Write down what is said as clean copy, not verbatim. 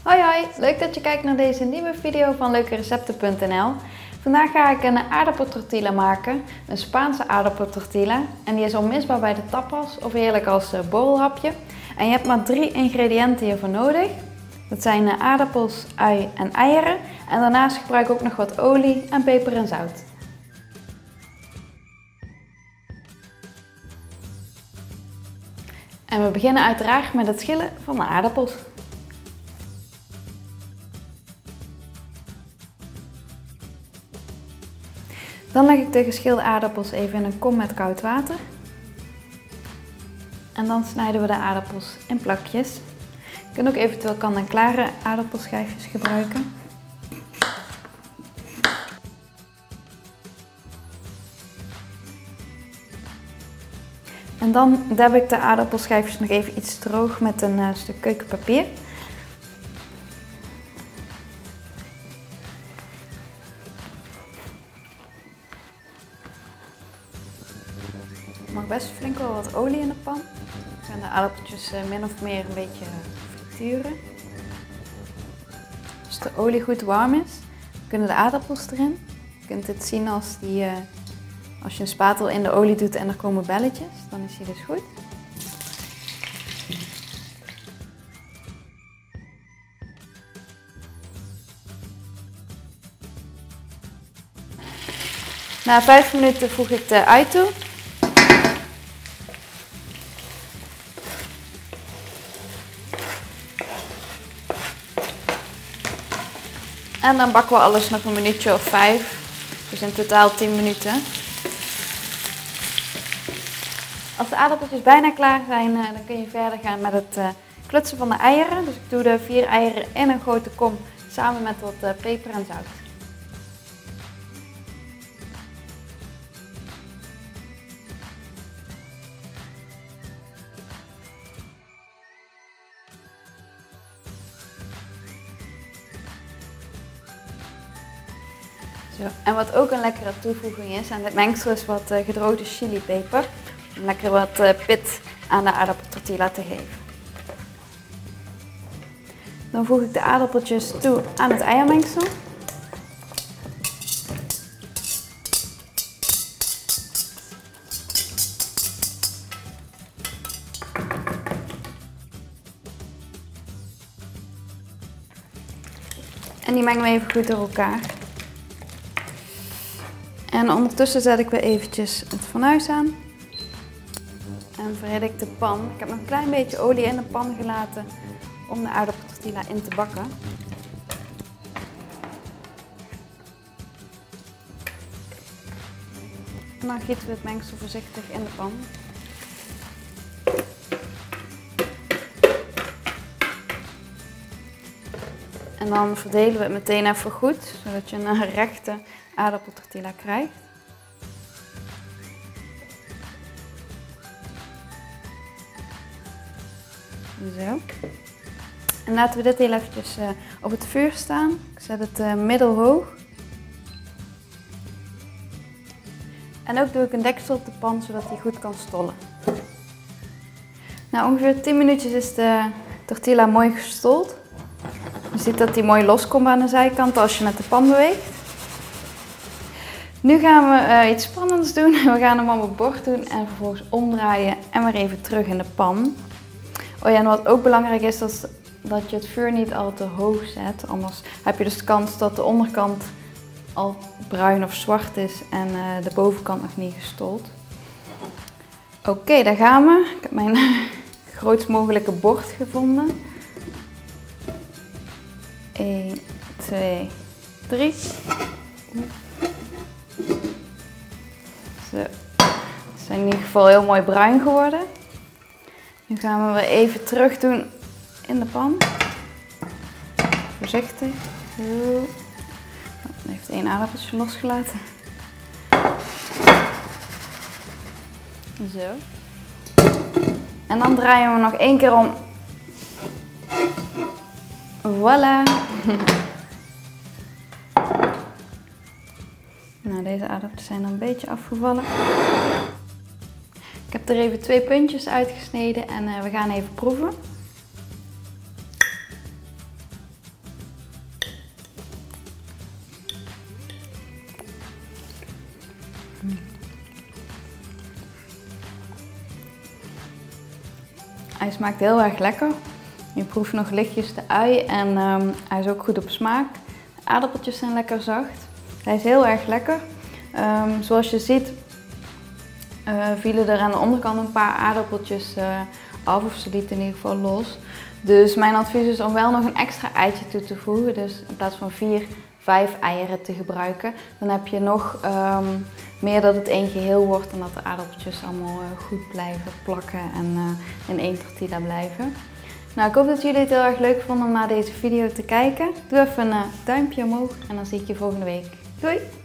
Hoi hoi, leuk dat je kijkt naar deze nieuwe video van leukerecepten.nl. Vandaag ga ik een aardappeltortilla maken, een Spaanse aardappeltortilla. En die is onmisbaar bij de tapas of heerlijk als borrelhapje. En je hebt maar 3 ingrediënten hiervoor nodig. Dat zijn aardappels, ui en eieren. En daarnaast gebruik ik ook nog wat olie en peper en zout. En we beginnen uiteraard met het schillen van de aardappels. Dan leg ik de geschilde aardappels even in een kom met koud water. En dan snijden we de aardappels in plakjes. Je kunt ook eventueel kant-en-klare aardappelschijfjes gebruiken. En dan dab ik de aardappelschijfjes nog even iets droog met een stuk keukenpapier. Er mag best flink wel wat olie in de pan. Ik ga de aardappeltjes min of meer een beetje frituren. Als de olie goed warm is, kunnen de aardappels erin. Je kunt dit zien als je een spatel in de olie doet en er komen belletjes, dan is die dus goed. Na 5 minuten voeg ik de ui toe. En dan bakken we alles nog een minuutje of 5, dus in totaal 10 minuten. Als de aardappeltjes bijna klaar zijn, dan kun je verder gaan met het klutsen van de eieren. Dus ik doe de 4 eieren in een grote kom samen met wat peper en zout. Zo. En wat ook een lekkere toevoeging is aan dit mengsel is wat gedroogde chilipeper. Om lekker wat pit aan de aardappeltortilla te geven. Dan voeg ik de aardappeltjes toe aan het eiermengsel. En die mengen we even goed door elkaar. En ondertussen zet ik weer eventjes het fornuis aan. En verhit ik de pan. Ik heb nog een klein beetje olie in de pan gelaten om de aardappeltortilla in te bakken. En dan gieten we het mengsel voorzichtig in de pan. En dan verdelen we het meteen even goed, zodat je een rechte aardappeltortilla krijgt. Zo. En laten we dit heel eventjes op het vuur staan. Ik zet het middelhoog. En ook doe ik een deksel op de pan, zodat die goed kan stollen. Nou, ongeveer 10 minuutjes is de tortilla mooi gestold. Je ziet dat die mooi loskomt aan de zijkant als je met de pan beweegt. Nu gaan we iets spannends doen. We gaan hem op het bord doen en vervolgens omdraaien en weer even terug in de pan. Oh ja, en wat ook belangrijk is, dat je het vuur niet al te hoog zet. Anders heb je dus de kans dat de onderkant al bruin of zwart is en de bovenkant nog niet gestold. Oké, daar gaan we. Ik heb mijn grootst mogelijke bord gevonden. 1, 2, 3. Zo. Ze zijn in ieder geval heel mooi bruin geworden. Nu gaan we weer even terug doen in de pan. Voorzichtig. Zo. Dan heeft 1 aardappeltje losgelaten. Zo. En dan draaien we nog 1 keer om. Voilà. Nou, deze aardappels zijn dan een beetje afgevallen. Ik heb er even 2 puntjes uitgesneden en we gaan even proeven. Hij smaakt heel erg lekker. Je proeft nog lichtjes de ui en hij is ook goed op smaak. De aardappeltjes zijn lekker zacht. Hij is heel erg lekker. Zoals je ziet vielen er aan de onderkant een paar aardappeltjes af, of ze lieten in ieder geval los. Dus mijn advies is om wel nog een extra eitje toe te voegen. Dus in plaats van 4, 5 eieren te gebruiken. Dan heb je nog meer dat het één geheel wordt en dat de aardappeltjes allemaal goed blijven plakken en in één tortilla blijven. Nou, ik hoop dat jullie het heel erg leuk vonden om naar deze video te kijken. Doe even een duimpje omhoog en dan zie ik je volgende week. Doei!